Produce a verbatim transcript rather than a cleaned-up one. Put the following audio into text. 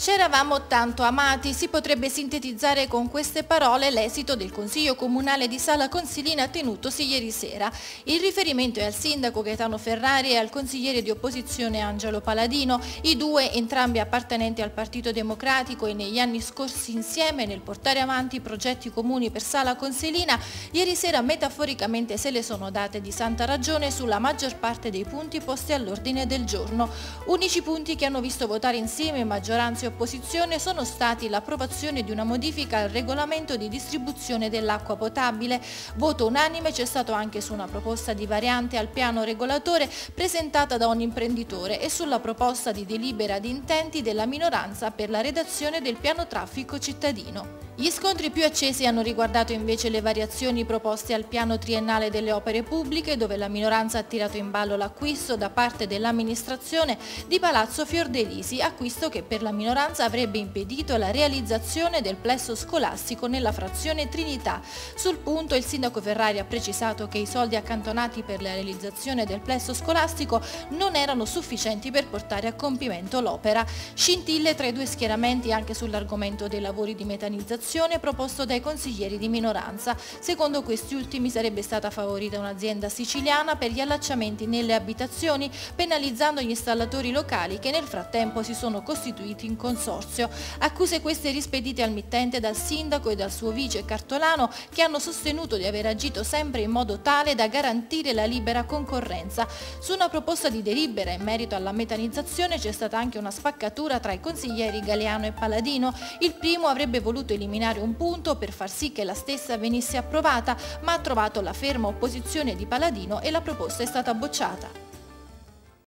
C'eravamo tanto amati, si potrebbe sintetizzare con queste parole l'esito del Consiglio Comunale di Sala Consilina tenutosi ieri sera. Il riferimento è al sindaco Gaetano Ferrari e al consigliere di opposizione Angelo Paladino, i due entrambi appartenenti al Partito Democratico e negli anni scorsi insieme nel portare avanti progetti comuni per Sala Consilina, ieri sera metaforicamente se le sono date di santa ragione sulla maggior parte dei punti posti all'ordine del giorno. Unici punti che hanno visto votare insieme maggioranza e opposizione sono stati l'approvazione di una modifica al regolamento di distribuzione dell'acqua potabile. Voto unanime c'è stato anche su una proposta di variante al piano regolatore presentata da un imprenditore e sulla proposta di delibera di intenti della minoranza per la redazione del piano traffico cittadino. Gli scontri più accesi hanno riguardato invece le variazioni proposte al piano triennale delle opere pubbliche, dove la minoranza ha tirato in ballo l'acquisto da parte dell'amministrazione di Palazzo Fiordelisi, acquisto che per la minoranza avrebbe impedito la realizzazione del plesso scolastico nella frazione Trinità. Sul punto il sindaco Ferrari ha precisato che i soldi accantonati per la realizzazione del plesso scolastico non erano sufficienti per portare a compimento l'opera. Scintille tra i due schieramenti anche sull'argomento dei lavori di metanizzazione proposto dai consiglieri di minoranza. Secondo questi ultimi sarebbe stata favorita un'azienda siciliana per gli allacciamenti nelle abitazioni, penalizzando gli installatori locali che nel frattempo si sono costituiti in consorzio. Accuse queste rispedite al mittente dal sindaco e dal suo vice Cartolano, che hanno sostenuto di aver agito sempre in modo tale da garantire la libera concorrenza. Su una proposta di delibera in merito alla metanizzazione c'è stata anche una spaccatura tra i consiglieri Galeano e Paladino. Il primo avrebbe voluto eliminare un punto per far sì che la stessa venisse approvata, ma ha trovato la ferma opposizione di Paladino e la proposta è stata bocciata.